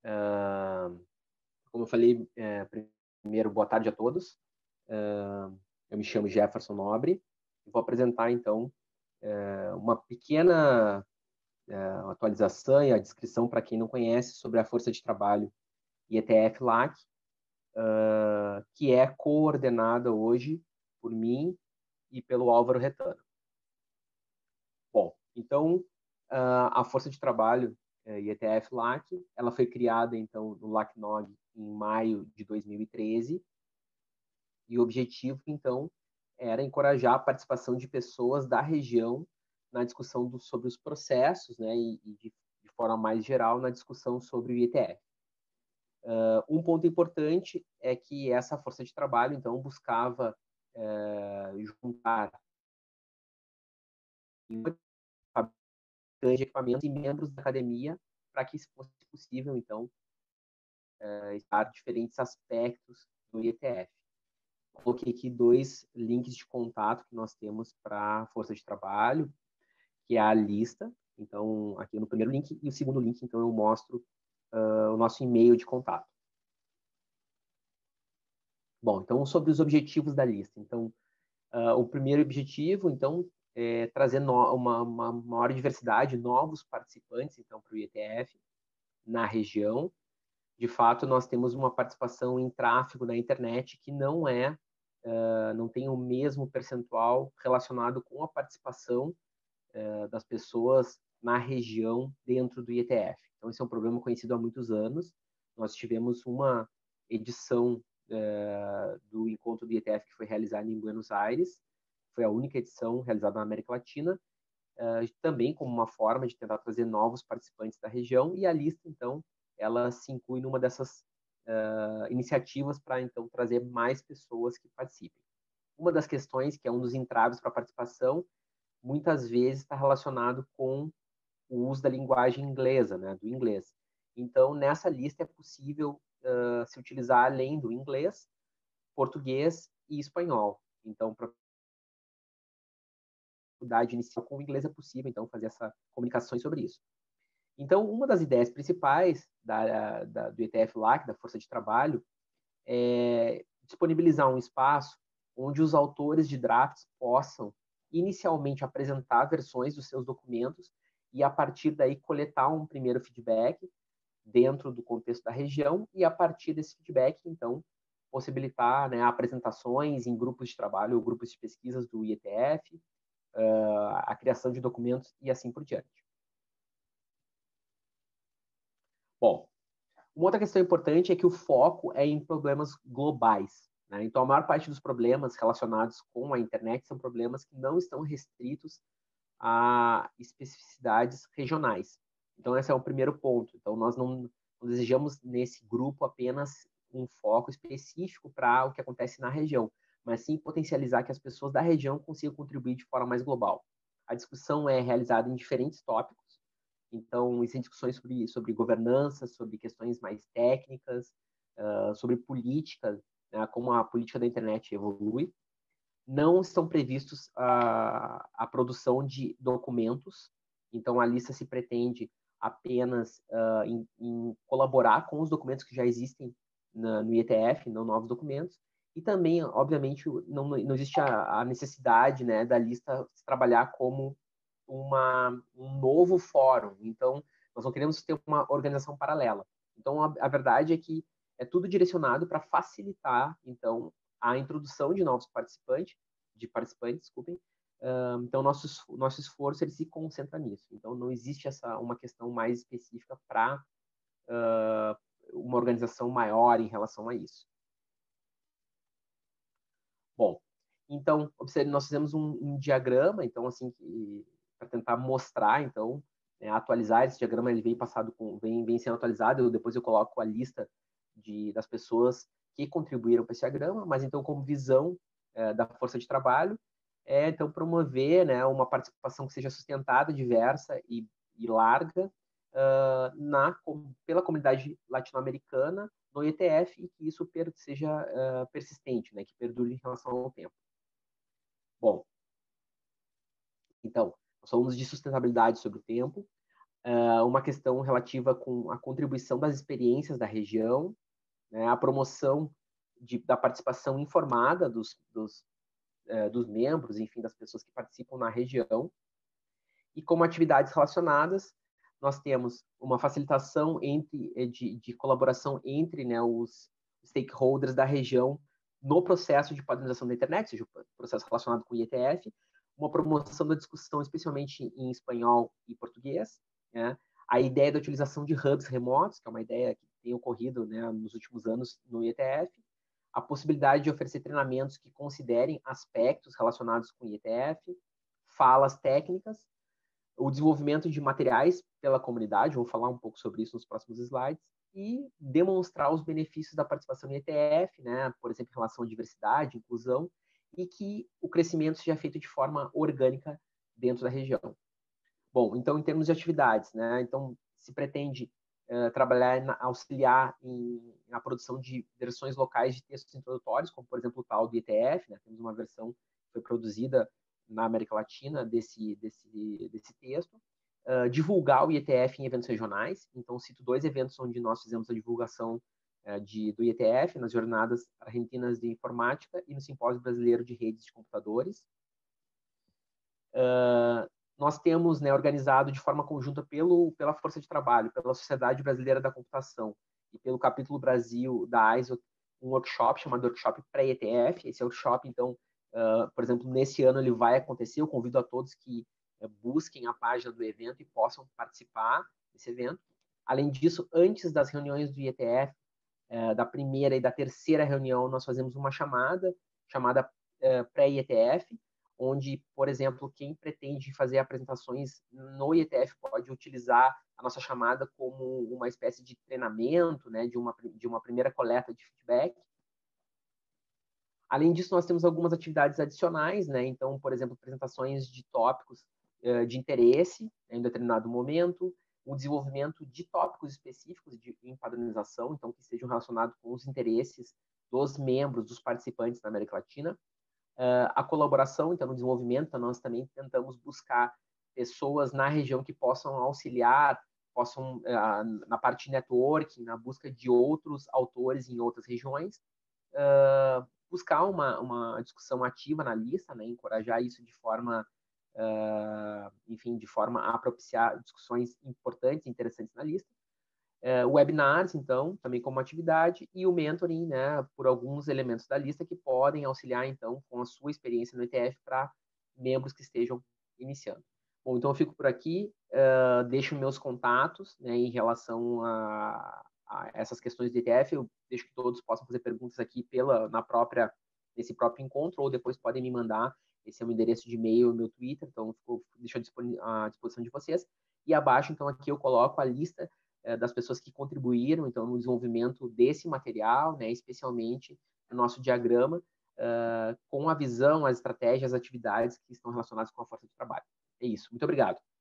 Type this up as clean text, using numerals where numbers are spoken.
Como eu falei, primeiro, boa tarde a todos. Eu me chamo Jefferson Nobre e vou apresentar, então, uma pequena atualização e a descrição para quem não conhece sobre a força de trabalho IETF-LAC, que é coordenada hoje por mim e pelo Álvaro Retano. Bom, então, a força de trabalho IETF-LAC, ela foi criada, então, no LACNOG em maio de 2013, e o objetivo, então, era encorajar a participação de pessoas da região na discussão sobre os processos, né, e de forma mais geral, na discussão sobre o IETF. Um ponto importante é que essa força de trabalho, então, buscava juntar de equipamentos e membros da academia para que isso fosse possível, então, estar diferentes aspectos do IETF. Coloquei aqui 2 links de contato que nós temos para a força de trabalho, que é a lista. Então, aqui no primeiro link, e o segundo link, então, eu mostro o nosso e-mail de contato. Bom, então, sobre os objetivos da lista. Então, o primeiro objetivo, então, é trazer uma maior diversidade, novos participantes, então, para o IETF na região. De fato, nós temos uma participação em tráfego na internet que não tem o mesmo percentual relacionado com a participação das pessoas na região dentro do IETF. Então, esse é um problema conhecido há muitos anos. Nós tivemos uma edição do encontro do IETF que foi realizada em Buenos Aires. Foi a única edição realizada na América Latina, também como uma forma de tentar trazer novos participantes da região. E a lista, então, ela se inclui numa dessas iniciativas para, então, trazer mais pessoas que participem. Uma das questões, que é um dos entraves para a participação, muitas vezes está relacionado com o uso da linguagem inglesa, né, do inglês. Então, nessa lista é possível se utilizar, além do inglês, português e espanhol. Então, para a dificuldade inicial com o inglês é possível, então, fazer essa comunicação sobre isso. Então, uma das ideias principais do IETF-LAC, da Força de Trabalho, é disponibilizar um espaço onde os autores de drafts possam inicialmente apresentar versões dos seus documentos e, a partir daí, coletar um primeiro feedback dentro do contexto da região e, a partir desse feedback, então, possibilitar, né, apresentações em grupos de trabalho ou grupos de pesquisas do IETF, a criação de documentos e assim por diante. Bom, uma outra questão importante é que o foco é em problemas globais, né? Então, a maior parte dos problemas relacionados com a internet são problemas que não estão restritos a especificidades regionais. Então, esse é o primeiro ponto. Então, nós não desejamos, nesse grupo, apenas um foco específico para o que acontece na região, mas sim potencializar que as pessoas da região consigam contribuir de forma mais global. A discussão é realizada em diferentes tópicos. Então, existem discussões sobre governança, sobre questões mais técnicas, sobre política, né, como a política da internet evolui. Não estão previstos a produção de documentos, então a lista se pretende apenas em colaborar com os documentos que já existem no IETF, não novos documentos, e também, obviamente, não existe a necessidade, né, da lista trabalhar como um novo fórum. Então, nós não queremos ter uma organização paralela. Então, a verdade é que é tudo direcionado para facilitar, então, a introdução de novos participantes, desculpem. Então, nosso esforço ele se concentra nisso. Então, não existe uma questão mais específica para uma organização maior em relação a isso. Bom, então, observe, nós fizemos um diagrama, então, assim, para tentar mostrar, então, atualizar esse diagrama, ele vem sendo atualizado, depois eu coloco a lista das pessoas que contribuíram para esse diagrama, mas então, como visão da força de trabalho, então, promover, né, uma participação que seja sustentada, diversa e larga pela comunidade latino-americana no IETF e que isso seja persistente, né, que perdure em relação ao tempo. Bom, então, nós falamos de sustentabilidade sobre o tempo. uma questão relativa com a contribuição das experiências da região, né, a promoção da participação informada dos membros, enfim, das pessoas que participam na região. E como atividades relacionadas, nós temos uma facilitação de colaboração entre, né, os stakeholders da região no processo de padronização da internet, seja o processo relacionado com o IETF, uma promoção da discussão, especialmente em espanhol e português, né? A ideia da utilização de hubs remotos, que é uma ideia que tem ocorrido, né, nos últimos anos no IETF, a possibilidade de oferecer treinamentos que considerem aspectos relacionados com o IETF, falas técnicas, o desenvolvimento de materiais pela comunidade, vou falar um pouco sobre isso nos próximos slides, e demonstrar os benefícios da participação no IETF, né, por exemplo, em relação à diversidade, inclusão, e que o crescimento seja feito de forma orgânica dentro da região. Bom, então, em termos de atividades, né, então, se pretende trabalhar, auxiliar na produção de versões locais de textos introdutórios, como, por exemplo, o tal do IETF, né, temos uma versão que foi produzida na América Latina desse texto, divulgar o IETF em eventos regionais. Então, cito 2 eventos onde nós fizemos a divulgação do IETF, nas Jornadas Argentinas de Informática e no Simpósio Brasileiro de Redes de Computadores. Nós temos, né, organizado de forma conjunta pela Força de Trabalho, pela Sociedade Brasileira da Computação e pelo Capítulo Brasil da ISO, um workshop chamado Workshop Pré-IETF. Esse workshop, então, por exemplo, nesse ano ele vai acontecer. Eu convido a todos que busquem a página do evento e possam participar desse evento. Além disso, antes das reuniões do IETF, da primeira e da terceira reunião, nós fazemos uma chamada pré-IETF, onde, por exemplo, quem pretende fazer apresentações no IETF pode utilizar a nossa chamada como uma espécie de treinamento, né, de uma primeira coleta de feedback. Além disso, nós temos algumas atividades adicionais, né? Então, por exemplo, apresentações de tópicos de interesse em determinado momento, o desenvolvimento de tópicos específicos em padronização, então, que estejam relacionados com os interesses dos membros, dos participantes da América Latina. A colaboração, então, no desenvolvimento, então, nós também tentamos buscar pessoas na região que possam auxiliar, na parte de networking, na busca de outros autores em outras regiões, buscar uma discussão ativa na lista, né, encorajar isso de forma, enfim, de forma a propiciar discussões importantes e interessantes na lista. Webinars, então, também como atividade, e o mentoring, né, por alguns elementos da lista que podem auxiliar, então, com a sua experiência no IETF para membros que estejam iniciando. Bom, então eu fico por aqui, deixo meus contatos, né, em relação a essas questões do IETF, eu deixo que todos possam fazer perguntas aqui nesse próprio encontro, ou depois podem me mandar, esse é o meu endereço de e-mail, meu Twitter, então deixo à disposição de vocês. E abaixo, então, aqui eu coloco a lista das pessoas que contribuíram, então, no desenvolvimento desse material, né, especialmente no nosso diagrama, com a visão, as estratégias, as atividades que estão relacionadas com a força de trabalho. É isso. Muito obrigado.